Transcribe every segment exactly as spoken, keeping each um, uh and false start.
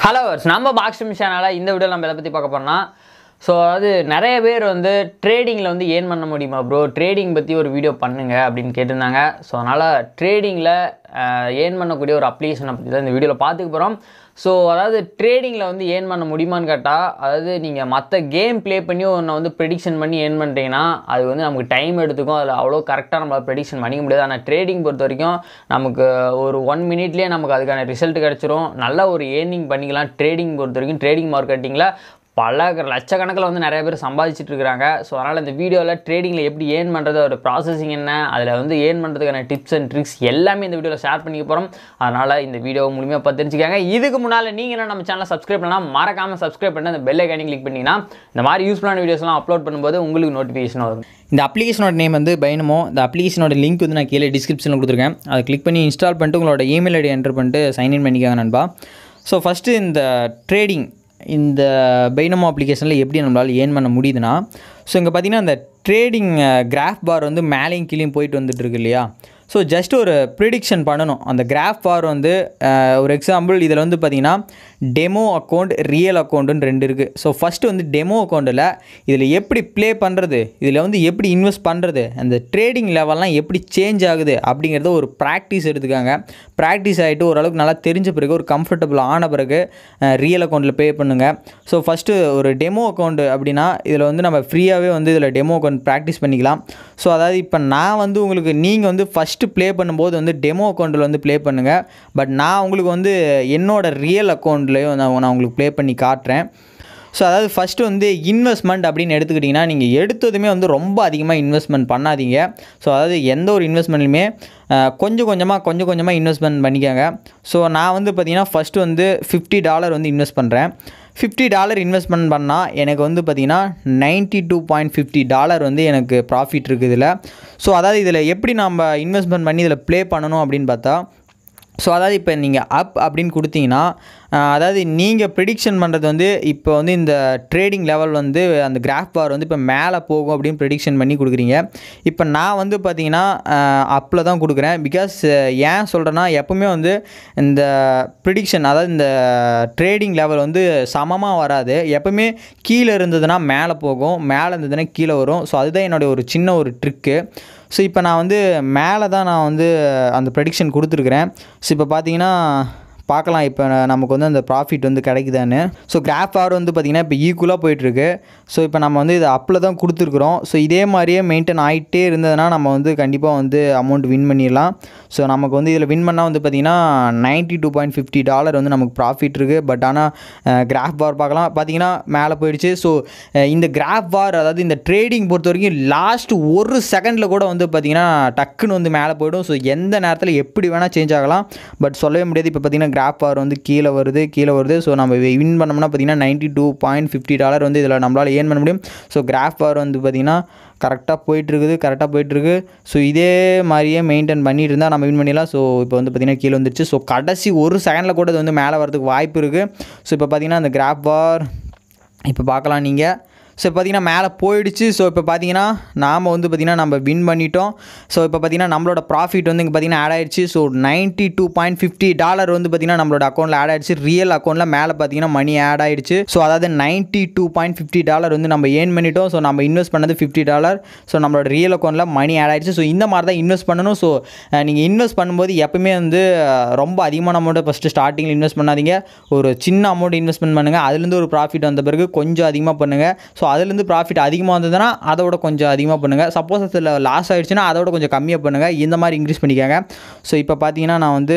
Hello நம்ம box சேனலில் இந்த வீடியோவில் நம்ம எதை பற்றி பார்க்க போகிறோம்னா ஸோ அதாவது நிறைய பேர் வந்து ட்ரேடிங்கில் வந்து ஏர்ன் பண்ண முடியுமா ப்ரோ, ட்ரேடிங் பற்றி ஒரு வீடியோ பண்ணுங்க அப்படின்னு கேட்டிருந்தாங்க. ஸோ அதனால் ட்ரேடிங்கில் ஏர்ன் பண்ணக்கூடிய ஒரு அப்ளிகேஷனை பற்றி தான் இந்த வீடியோவில் பார்த்துக்க போகிறோம். ஸோ அதாவது ட்ரேடிங்கில் வந்து ஏர்ன் பண்ண முடியுமான்னு கேட்டால், அதாவது நீங்கள் மற்ற கேம் ப்ளே பண்ணி ஒன்று வந்து ப்ரெடிக்ஷன் பண்ணி ஏர்ன் பண்ணுறீங்கன்னா அது வந்து நமக்கு டைம் எடுத்துக்கும், அதில் அவ்வளோ கரெக்டாக நம்மளால் ப்ரெடிக்ஷன் பண்ணிக்க முடியாது. ஆனால் ட்ரேடிங் பொறுத்த வரைக்கும் நமக்கு ஒரு ஒன் மினிட்லேயே நமக்கு அதுக்கான ரிசல்ட் கிடச்சிரும். நல்ல ஒரு ஏர்னிங் பண்ணிக்கலாம். ட்ரேடிங் பொறுத்த வரைக்கும் ட்ரேடிங் மார்க்கெட்டிங்கில் பல லட்சக்கணக்கில் வந்து நிறைய பேர் சம்பாதிச்சுட்டு இருக்கிறாங்க. ஸோ அதனால் இந்த வீடியோவில் ட்ரேடிங்கில் எப்படி ஏர்ன் பண்ணுறது, ஒரு ப்ராசஸிங் என்ன, அதில் வந்து ஏர்ன் பண்ணுறதுக்கான டிப்ஸ் அண்ட் ட்ரிக்ஸ் எல்லாமே இந்த வீடியோவில் ஷேர் பண்ணிக்க போகிறோம். அதனால் இந்த வீடியோ முழுமையாக பார்த்து தெரிஞ்சுக்காங்க. இதுக்கு முன்னால் நீங்கள் என்ன நம்ம சேனலை சப்ஸ்கிரைப் பண்ணலாம், மறக்காமல் சப்ஸ்கிரைப் பண்ணி அந்த பெல் ஐக்கானை கிளிக் பண்ணிங்கன்னா இந்த மாதிரி யூஸ்ஃபுல்லான வீடியோஸ்லாம் அப்லோட் பண்ணும்போது உங்களுக்கு நோட்டிஃபிகேஷன் வரும். இந்த அப்ளிகேஷனோட நேம் வந்து பைனமோ. இந்த அப்ளிகேஷனோட லிங்க் வந்து நான் கீழே டிஸ்கிரிப்ஷனில் கொடுத்துருக்கேன். அதை கிளிக் பண்ணி இன்ஸ்டால் பண்ணிட்டு உங்களோட இமெயில் ஐடி என்டர் பண்ணிட்டு சைன்இன் பண்ணிக்காங்க நண்பா. ஸோ ஃபஸ்ட்டு இந்த ட்ரேடிங் இந்த பைனமோ அப்ளிகேஷனில் எப்படி நம்மளால் ஏர்ன் பண்ண முடியுதுன்னா, ஸோ இங்கே பார்த்தீங்கன்னா இந்த ட்ரேடிங் கிராஃப் பார் வந்து மேலேயும் கீழேயும் போயிட்டு வந்துட்டு இருக்கு இல்லையா. ஸோ ஜஸ்ட் ஒரு ப்ரிடிக்ஷன் பண்ணணும். அந்த கிராஃப் பார் வந்து ஒரு எக்ஸாம்பிள் இதில் வந்து பார்த்திங்கன்னா டெமோ அக்கௌண்ட், ரியல் அக்கௌண்ட்டுன்னு ரெண்டு இருக்குது. ஸோ ஃபஸ்ட்டு வந்து டெமோ அக்கௌண்ட்டில் இதில் எப்படி ப்ளே பண்ணுறது, இதில் வந்து எப்படி இன்வெஸ்ட் பண்ணுறது, அந்த ட்ரேடிங் லெவல்லாம் எப்படி சேஞ்ச் ஆகுது அப்படிங்கிறத ஒரு ப்ராக்டிஸ் எடுத்துக்காங்க. ப்ராக்டிஸ் ஆகிட்டு ஓரளவுக்கு நல்லா தெரிஞ்ச பிறகு, ஒரு கம்ஃபர்டபுள் ஆன பிறகு ரியல் அக்கௌண்ட்டில் ப்ளே பண்ணுங்கள். ஸோ ஃபஸ்ட்டு ஒரு டெமோ அக்கௌண்ட்டு அப்படின்னா இதில் வந்து நம்ம ஃப்ரீயாகவே வந்து இதில் டெமோ அக்கௌண்ட் ப்ராக்டிஸ் பண்ணிக்கலாம். ஸோ அதாவது இப்போ நான் வந்து உங்களுக்கு நீங்கள் வந்து ஃபஸ்ட்டு ப்ளே பண்ணும்போது வந்து டெமோ அக்கௌண்ட்டில் வந்து ப்ளே பண்ணுங்கள். பட் நான் உங்களுக்கு வந்து என்னோடய ரியல் அக்கௌண்ட்லேயும் நான் நான் உங்களுக்கு ப்ளே பண்ணி காட்டுறேன். ஸோ அதாவது ஃபஸ்ட்டு வந்து இன்வெஸ்ட்மெண்ட் அப்படின்னு எடுத்துக்கிட்டிங்கன்னா, நீங்கள் எடுத்ததுமே வந்து ரொம்ப அதிகமாக இன்வெஸ்ட்மெண்ட் பண்ணாதீங்க. ஸோ அதாவது எந்த ஒரு இன்வெஸ்ட்மெண்ட்லையுமே கொஞ்சம் கொஞ்சமாக கொஞ்சம் கொஞ்சமாக இன்வெஸ்ட்மெண்ட் பண்ணிக்கோங்க. ஸோ நான் வந்து பார்த்திங்கன்னா ஃபஸ்ட்டு வந்து ஃபிஃப்டி டாலர் வந்து இன்வெஸ்ட் பண்ணுறேன். ஃபிஃப்டி டாலர் இன்வெஸ்ட்மெண்ட் பண்ணால் எனக்கு வந்து பார்த்திங்கன்னா ninety two point fifty dollar வந்து எனக்கு ப்ராஃபிட் இருக்குது இதில். ஸோ அதாவது இதில் எப்படி நம்ம இன்வெஸ்ட்மெண்ட் பண்ணி இதில் ப்ளே பண்ணணும் அப்படின்னு பார்த்தா, ஸோ அதாவது இப்போ நீங்கள் அப் அப்படின்னு கொடுத்தீங்கன்னா, அதாவது நீங்கள் ப்ரெடிக்ஷன் பண்ணுறது வந்து இப்போ வந்து இந்த ட்ரேடிங் லெவல் வந்து அந்த கிராஃப் பார் வந்து இப்போ மேலே போகும் அப்படின்னு ப்ரெடிக்ஷன் பண்ணி கொடுக்குறீங்க. இப்போ நான் வந்து பார்த்திங்கன்னா அப்பில் தான் கொடுக்குறேன். பிகாஸ் ஏன் சொல்கிறேன்னா, எப்போவுமே வந்து இந்த ப்ரெடிக்ஷன் அதாவது இந்த ட்ரேடிங் லெவல் வந்து சமமாக வராது. எப்போவுமே கீழே இருந்ததுன்னா மேலே போகும், மேலே இருந்ததுன்னா கீழே வரும். ஸோ அதுதான் என்னுடைய ஒரு சின்ன ஒரு ட்ரிக்கு. ஸோ இப்போ நான் வந்து மேலே தான் நான் வந்து அந்த ப்ரெடிக்ஷன் கொடுத்துருக்குறேன். ஸோ இப்போ பார்த்தீங்கன்னா பார்க்கலாம் இப்போ நமக்கு வந்து அந்த ப்ராஃபிட் வந்து கிடைக்குதான்னு. ஸோ கிராஃப் ஆர் வந்து பார்த்திங்கன்னா இப்போ ஈக்குவலாக போயிட்டுருக்கு. ஸோ இப்போ நம்ம வந்து இது அப்பில் தான் கொடுத்துருக்குறோம். ஸோ இதே மாதிரியே மெயின்டைன் ஆகிட்டே இருந்ததுன்னா நம்ம வந்து கண்டிப்பாக வந்து அமௌண்ட் வின் பண்ணிடலாம். ஸோ நமக்கு வந்து இதில் வின் பண்ணால் வந்து பார்த்திங்கன்னா ninety two point fifty dollar வந்து நமக்கு ப்ராஃபிட் இருக்குது. பட் ஆனால் கிராஃப் பார் பார்க்கலாம், பார்த்திங்கன்னா மேலே போயிடுச்சு. ஸோ இந்த கிராஃப் பார் அதாவது இந்த ட்ரேடிங் பொறுத்த வரைக்கும் லாஸ்ட் ஒரு செகண்டில் கூட வந்து பார்த்திங்கன்னா டக்குன்னு வந்து மேலே போய்டும். ஸோ எந்த நேரத்தில் எப்படி வேணால் சேஞ்ச் ஆகலாம். பட் சொல்லவே முடியாது. இப்போ பார்த்திங்கன்னா கிராஃப் பார் வந்து கீழே வருது கீழே வருது ஸோ நம்ம வின் பண்ணோம்னா பார்த்திங்கன்னா ninety two point fifty dollar வந்து இதில் நம்மளால் ஏர்ன் பண்ண முடியும். ஸோ கிராஃப் பார் வந்து பார்த்திங்கன்னா கரெக்டாக போயிட்டுருக்குது கரெக்டாக போயிட்டுருக்கு. ஸோ இதே மாதிரியே மெயின்டைன் பண்ணிட்டு இருந்தால் நம்ம வின் பண்ணிடலாம். ஸோ இப்போ வந்து பார்த்திங்கன்னா கீழே வந்துருச்சு. ஸோ கடைசி ஒரு செகண்டில் கூட இது வந்து மேலே வரதுக்கு வாய்ப்பு இருக்குது. ஸோ இப்போ பார்த்திங்கன்னா அந்த கிராஃப் பார் இப்போ பார்க்கலாம் நீங்கள். ஸோ பார்த்திங்கன்னா மேலே போயிடுச்சு. ஸோ இப்போ பார்த்திங்கன்னா நாம் வந்து பார்த்திங்கன்னா நம்ம வின் பண்ணிட்டோம். ஸோ இப்போ பார்த்திங்கன்னா நம்மளோட ப்ராஃபிட் வந்து இங்கே பார்த்திங்கன்னா ஆட் ஆகிடுச்சு. So ninety two point fifty dollar வந்து பார்த்திங்கன்னா நம்மளோட அக்கௌண்ட்டில் ஆட் ஆகிடுச்சு. ரியல் அக்கௌண்ட்டில் மேலே பார்த்திங்கன்னா மணி ஆட் ஆகிடுச்சு. ஸோ அதாவது ninety two point fifty dollar வந்து நம்ம ஏர்ன் பண்ணிட்டோம். ஸோ நம்ம இன்வெஸ்ட் பண்ணது ஃபிஃப்டி டாலர். ஸோ நம்மளோட ரியல் அக்கௌண்ட்டில் மணி ஆட் ஆகிடுச்சு. ஸோ இந்த மாதிரி தான் இன்வெஸ்ட் பண்ணணும். ஸோ நீங்கள் இன்வெஸ்ட் பண்ணும்போது எப்பவுமே வந்து ரொம்ப அதிகமான அமௌண்ட்டை ஃபஸ்ட்டு ஸ்டார்டிங்கில் இன்வெஸ்ட் பண்ணாதீங்க. ஒரு சின்ன அமௌண்ட் இன்வெஸ்ட்மெண்ட் பண்ணுங்கள். அதுலேருந்து ஒரு ப்ராஃபிட் வந்த பிறகு கொஞ்சம் அதிகமாக பண்ணுங்கள். ஸோ அதுலேருந்து ப்ராஃபிட் அதிகமாக வந்ததுன்னா அதோட கொஞ்சம் அதிகமாக பண்ணுங்கள். சப்போஸ் அதில் லாஸ் ஆகிடுச்சுன்னா அதோட கொஞ்சம் கம்மியாக பண்ணுங்கள். இந்த மாதிரி இன்க்ரீஸ் பண்ணிக்காங்க. ஸோ இப்போ பார்த்தீங்கன்னா நான் வந்து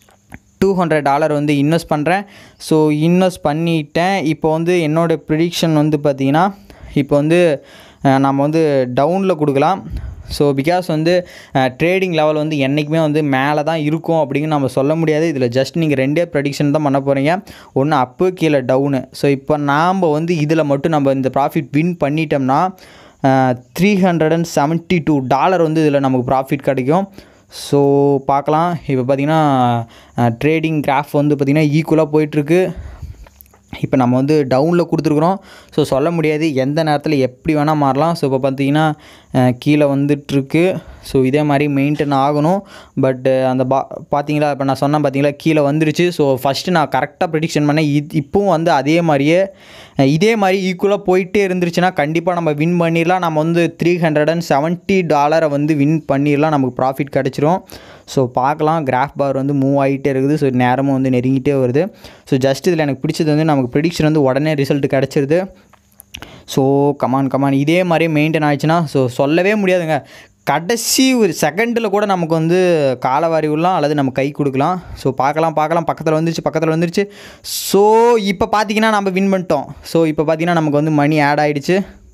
டூ ஹண்ட்ரட் டாலர் வந்து இன்வெஸ்ட் பண்ணுறேன். ஸோ இன்வெஸ்ட் பண்ணிட்டேன். இப்போ வந்து என்னோடய ப்ரிடிக்ஷன் வந்து பார்த்திங்கன்னா இப்போ வந்து நம்ம வந்து டவுனில் கொடுக்கலாம். ஸோ பிகாஸ் வந்து ட்ரேடிங் லெவல் வந்து என்றைக்குமே வந்து மேலே தான் இருக்கும் அப்படின்னு நம்ம சொல்ல முடியாது. இதில் ஜஸ்ட் நீங்கள் ரெண்டே ப்ரெடிக்ஷன் தான் பண்ண போகிறீங்க, ஒன்று அப்பு கீழே டவுனு. ஸோ இப்போ நாம் வந்து இதில் மட்டும் நம்ம இந்த ப்ராஃபிட் வின் பண்ணிட்டோம்னா three hundred and seventy two dollar வந்து இதில் நமக்கு ப்ராஃபிட் கிடைக்கும். ஸோ பார்க்கலாம். இப்போ பார்த்திங்கன்னா ட்ரேடிங் கிராஃப் வந்து பார்த்திங்கன்னா ஈக்குவலாக போயிட்டுருக்கு. இப்போ நம்ம வந்து டவுனில் கொடுத்துருக்குறோம். ஸோ சொல்ல முடியாது எந்த நேரத்தில் எப்படி வேணால் மாறலாம். ஸோ இப்போ பார்த்தீங்கன்னா கீழே வந்துட்டுருக்கு. ஸோ இதே மாதிரி மெயின்டைன் ஆகணும். பட்டு அந்த பா பார்த்தீங்களா இப்போ நான் சொன்னேன் பார்த்தீங்களா கீழே வந்துருச்சு. ஸோ ஃபஸ்ட்டு நான் கரெக்டாக ப்ரெடிக்ஷன் பண்ணேன். இது இப்போவும் வந்து அதே மாதிரியே இதே மாதிரி ஈக்குவலாக போயிட்டே இருந்துருச்சுன்னா கண்டிப்பாக நம்ம வின் பண்ணிடலாம். நம்ம வந்து த்ரீ ஹண்ட்ரட் அண்ட் செவன்ட்டி டாலரை வந்து வின் பண்ணிடலாம். நமக்கு ப்ராஃபிட் கிடச்சிரும். ஸோ பார்க்கலாம், கிராஃப் பார் வந்து மூவ் ஆகிட்டே இருக்குது. ஸோ நேரமும் வந்து நெருங்கிட்டே வருது. ஸோ ஜஸ்ட் இதில் எனக்கு பிடிச்சது வந்து நமக்கு ப்ரெடிக்ஷன் வந்து உடனே ரிசல்ட் கிடச்சிருது. ஸோ கமான் கமான் இதே மாதிரியே மெயின்டைன் ஆகிடுச்சுன்னா ஸோ சொல்லவே முடியாதுங்க. கடைசி ஒரு செகண்டில் கூட நமக்கு வந்து காலவாரி விடலாம் அல்லது நம்ம கை கொடுக்கலாம். ஸோ பார்க்கலாம் பார்க்கலாம் பக்கத்தில் வந்துருச்சு பக்கத்தில் வந்துருச்சு. ஸோ இப்போ பார்த்தீங்கன்னா நம்ம வின் பண்ணிட்டோம். ஸோ இப்போ பார்த்தீங்கன்னா நமக்கு வந்து மணி ஆட் ஆகிடுச்சு.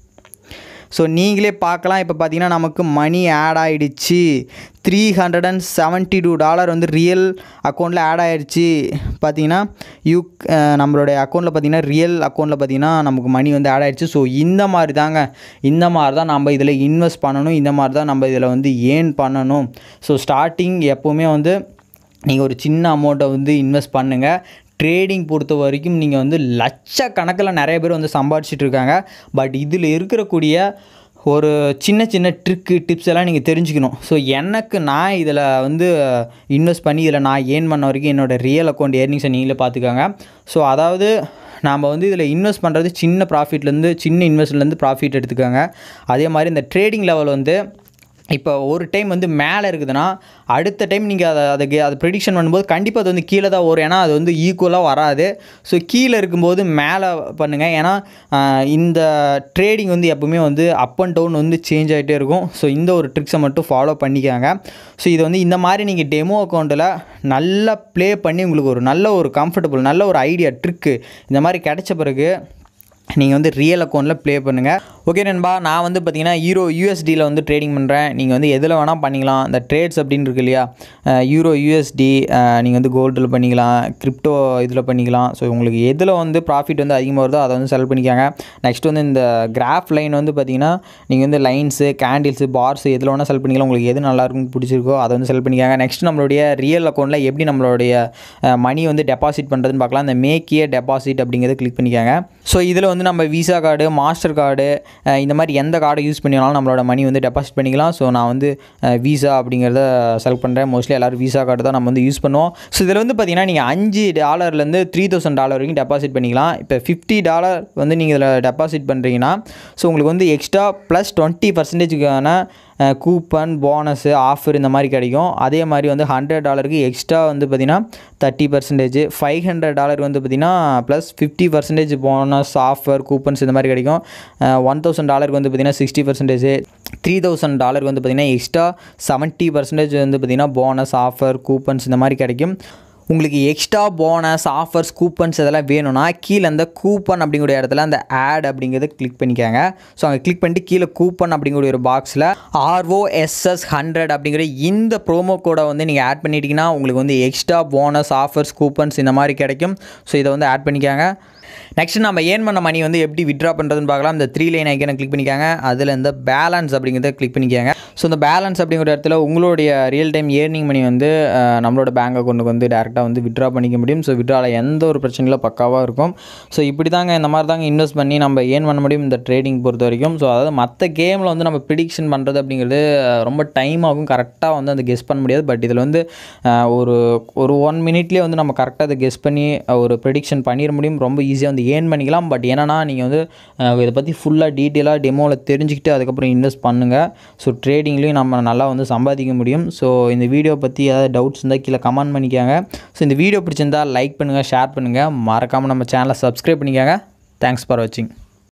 ஸோ நீங்களே பார்க்கலாம். இப்போ பார்த்தீங்கன்னா நமக்கு மணி ஆட் ஆகிடுச்சு. Three hundred and seventy two dollar வந்து ரியல் அக்கௌண்ட்டில் ஆட் ஆகிடுச்சு. பார்த்தீங்கன்னா யூ நம்மளுடைய அக்கௌண்ட்டில் பார்த்தீங்கன்னா ரியல் அக்கௌண்ட்டில் பார்த்தீங்கன்னா நமக்கு மணி வந்து ஆட் ஆகிடுச்சு. ஸோ இந்த மாதிரி தாங்க, இந்த மாதிரி தான் நம்ம இதில் இன்வெஸ்ட் பண்ணணும். இந்த மாதிரி தான் நம்ம இதில் வந்து ஏர்ன் பண்ணணும். ஸோ ஸ்டார்டிங் எப்போவுமே வந்து நீங்கள் ஒரு சின்ன அமௌண்ட்டை வந்து இன்வெஸ்ட் பண்ணுங்கள். ட்ரேடிங் பொறுத்த வரைக்கும் நீங்கள் வந்து லட்சக்கணக்கில் நிறைய பேர் வந்து சம்பாதிச்சிட்டு இருக்காங்க. பட் இதில் இருக்கக்கூடிய ஒரு சின்ன சின்ன ட்ரிக்கு டிப்ஸ் எல்லாம் நீங்கள் தெரிஞ்சுக்கணும். ஸோ எனக்கு நான் இதில் வந்து இன்வெஸ்ட் பண்ணி இதில் நான் ஏர்ன் பண்ண வரைக்கும் என்னோடய ரியல் அக்கௌண்ட் ஏர்னிங்ஸை நீங்களே பார்த்துக்கோங்க. ஸோ அதாவது நாம் வந்து இதில் இன்வெஸ்ட் பண்ணுறது சின்ன ப்ராஃபிட்லேருந்து சின்ன இன்வெஸ்ட்லேருந்து ப்ராஃபிட் எடுத்துக்கோங்க. அதே மாதிரி இந்த ட்ரேடிங் லெவல் வந்து இப்போ ஒரு டைம் வந்து மேலே இருக்குதுன்னா அடுத்த டைம் நீங்கள் அதை அதுக்கு அதை ப்ரெடிக்ஷன் பண்ணும்போது கண்டிப்பாக அது வந்து கீழே தான் வரும். ஏன்னா அது வந்து ஈக்குவலாக வராது. ஸோ கீழே இருக்கும்போது மேலே பண்ணுங்கள். ஏன்னா இந்த ட்ரேடிங் வந்து எப்பவுமே வந்து அப் அண்ட் டவுன் வந்து சேஞ்ச் ஆகிட்டே இருக்கும். ஸோ இந்த ஒரு ட்ரிக்ஸை மட்டும் ஃபாலோ பண்ணிக்காங்க. ஸோ இது வந்து இந்த மாதிரி நீங்கள் டெமோ அக்கௌண்ட்டில் நல்லா ப்ளே பண்ணி உங்களுக்கு ஒரு நல்ல ஒரு கம்ஃபர்டபுள் நல்ல ஒரு ஐடியா ட்ரிக்கு இந்த மாதிரி கிடைச்ச பிறகு நீங்கள் வந்து ரியல் அக்கௌண்ட்டில் ப்ளே பண்ணுங்கள். ஓகே நண்பா, நான் வந்து பார்த்தீங்கன்னா யூரோ யூஎஸ்டியில் வந்து ட்ரேடிங் பண்ணுறேன். நீங்கள் வந்து எதில் வேணால் பண்ணிக்கலாம். இந்த ட்ரேட்ஸ் அப்படின்னு இருக்கு இல்லையா, யூரோ யூஎஸ்டி நீங்கள் வந்து கோல்டில் பண்ணிக்கலாம், கிரிப்டோ இதில் பண்ணிக்கலாம். ஸோ உங்களுக்கு எதில் வந்து ப்ராஃபிட் வந்து அதிகமாக வருதோ அதை வந்து செலக்ட் பண்ணிக்காங்க. நெக்ஸ்ட் வந்து இந்த கிராஃப் லைன் வந்து பார்த்தீங்கன்னா நீங்கள் வந்து லைன்ஸு கேண்டில்ஸு பார்ஸ் எதில் வேணால் செலக்ட் பண்ணிக்கலாம். உங்களுக்கு எது நல்லாயிருக்குன்னு பிடிச்சிருக்கோ அதை வந்து செலக்ட் பண்ணிக்காங்க. நெக்ஸ்ட் நம்மளுடைய ரியல் அக்கௌண்ட்டில் எப்படி நம்மளுடைய மணி வந்து டெபாசிட் பண்ணுறதுன்னு பார்க்கலாம். இந்த மேக்கிய டெபாசிட் அப்படிங்கிறத கிளிக் பண்ணிக்காங்க. ஸோ இதில் வந்து நம்ம விசா கார்டு மாஸ்டர் கார்டு இந்த மாதிரி எந்த கார்டை யூஸ் பண்ணினாலும் நம்மளோட மணி வந்து டெபாசிட் பண்ணிக்கலாம். ஸோ நான் வந்து விசா அப்படிங்கிறத செலக்ட் பண்ணுறேன். மோஸ்ட்லி எல்லோரும் விசா கார்டு தான் நம்ம வந்து யூஸ் பண்ணுவோம். ஸோ இதில் வந்து பார்த்தீங்கன்னா நீங்கள் அஞ்சு டாலர்லேருந்து த்ரீ தௌசண்ட் டாலர் வரைக்கும் டெபாசிட் பண்ணிக்கலாம். இப்போ ஃபிஃப்டி டாலர் வந்து நீங்கள் இதில் டெபாசிட் பண்ணுறீங்கன்னா ஸோ உங்களுக்கு வந்து எக்ஸ்ட்ரா ப்ளஸ் டுவெண்ட்டி பர்சன்டேஜுக்கான கூப்பன் போனஸு ஆஃபர் இந்த மாதிரி கிடைக்கும். அதே மாதிரி வந்து ஹண்ட்ரட் டாலருக்கு எக்ஸ்ட்ரா வந்து பார்த்திங்கன்னா தேர்ட்டி பர்சன்டேஜ் ஃபைவ் ஹண்ட்ரட் டாலருக்கு வந்து பார்த்திங்கன்னா plus fifty percentage bonus offer coupons இந்த மாதிரி கிடைக்கும். ஒன் தௌசண்ட் டாலருக்கு வந்து பார்த்திங்கன்னா சிக்ஸ்டி பர்சன்டேஜ் த்ரீ தௌசண்ட் டாலருக்கு வந்து பார்த்திங்கன்னா எக்ஸ்ட்ரா செவன்ட்டி பர்சன்டேஜ் வந்து பார்த்திங்கன்னா போனஸ் ஆஃபர் கூப்பன்ஸ் இந்த மாதிரி கிடைக்கும். உங்களுக்கு எக்ஸ்ட்ரா போனஸ் ஆஃபர்ஸ் கூப்பன்ஸ் இதெல்லாம் வேணும்னா கீழே அந்த கூப்பன் அப்படிங்கிற இடத்துல அந்த ஆட் அப்படிங்கிறத கிளிக் பண்ணிக்காங்க. ஸோ அங்கே கிளிக் பண்ணிட்டு கீழே கூப்பன் அப்படிங்கிற ஒரு பாக்ஸில் ஆர்ஓஎஸ்எஸ் ஹண்ட்ரட் அப்படிங்கிற இந்த ப்ரோமோ கோடை வந்து நீங்கள் ஆட் பண்ணிட்டீங்கன்னா உங்களுக்கு வந்து எக்ஸ்ட்ரா போனஸ் ஆஃபர்ஸ் கூப்பன்ஸ் இந்த மாதிரி கிடைக்கும். ஸோ இதை வந்து ஆட் பண்ணிக்காங்க. நெக்ஸ்ட் நம்ம ஏர்ன் பண்ண மணி வந்து எப்படி வித்ட்ரா பண்ணுறதுன்னு பார்க்கலாம். இந்த த்ரீ லைன் ஐக்கனை கிளிக் பண்ணிக்காங்க. அதில் இந்த பேலன்ஸ் அப்படிங்கிறத கிளிக் பண்ணிக்காங்க. ஸோ இந்த பேலன்ஸ் அப்படிங்கிற இடத்துல உங்களுடைய ரியல் டைம் ஏர்னிங் மணி வந்து நம்மளோட பேங்க் அக்கௌண்ட்டுக்கு வந்து டேரெக்டாக வந்து வித்ட்ரா பண்ணிக்க முடியும். ஸோ வித்ட்ராவில் எந்த ஒரு பிரச்சனையும் பக்காவாக இருக்கும். ஸோ இப்படி தாங்க இந்த மாதிரி தாங்க இன்வெஸ்ட் பண்ணி நம்ம ஏர்ன் பண்ண முடியும் இந்த ட்ரேடிங் பொறுத்த வரைக்கும். ஸோ அதாவது மற்ற கேமில் வந்து நம்ம ப்ரிடிக்ஷன் பண்ணுறது அப்படிங்கிறது ரொம்ப டைம் ஆகும், கரெக்டாக வந்து அந்த கெஸ் பண்ண முடியாது. பட் இதில் வந்து ஒரு ஒரு ஒன் மினிட்லேயே வந்து நம்ம கரெக்டாக அதை கெஸ் பண்ணி ஒரு ப்ரிடிக்ஷன் பண்ணிட முடியும். ரொம்ப ஈஸியாக வந்து ஏர்ன் பண்ணிக்கலாம். பட் என்னன்னா நீங்கள் வந்து இதை பற்றி ஃபுல்லாக டீட்டெயிலாக டெமோவில் தெரிஞ்சுக்கிட்டு அதுக்கப்புறம் இன்வெஸ்ட் பண்ணுங்கள். ஸோ ட்ரேடிங்லேயும் நம்ம நல்லா வந்து சம்பாதிக்க முடியும். ஸோ இந்த வீடியோ பற்றி ஏதாவது டவுட்ஸ் இருந்தால் கீழே கமெண்ட் பண்ணிக்காங்க. ஸோ இந்த வீடியோ பிடிச்சிருந்தால் லைக் பண்ணுங்கள், ஷேர் பண்ணுங்கள், மறக்காமல் நம்ம சேனலை சப்ஸ்கிரைப் பண்ணிக்காங்க. தேங்க்ஸ் ஃபார் வாட்சிங்.